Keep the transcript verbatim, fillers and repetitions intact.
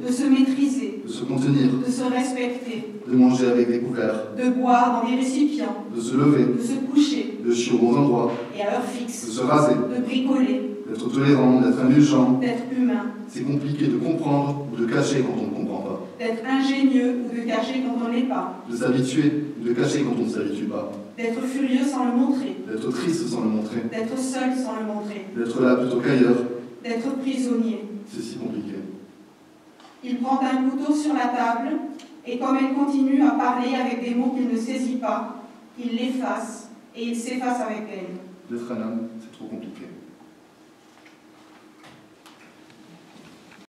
de se maîtriser, de se contenir, de se respecter, de manger avec des couverts, de boire dans des récipients, de se lever, de se coucher de chier au bon endroit, et à heure de fixe, se raser, de bricoler, d'être tolérant, d'être indulgent. d'être humain, C'est compliqué de comprendre ou de cacher quand on ne comprend pas. d'être ingénieux ou de cacher quand on n'est pas, De s'habituer ou de cacher quand on ne s'habitue pas. d'être furieux sans le montrer, D'être triste sans le montrer. d'être seul sans le montrer, D'être là plutôt qu'ailleurs. d'être prisonnier. C'est si compliqué. Il prend un couteau sur la table et comme elle continue à parler avec des mots qu'il ne saisit pas, il l'efface et il s'efface avec elle. D'être un homme, c'est trop compliqué.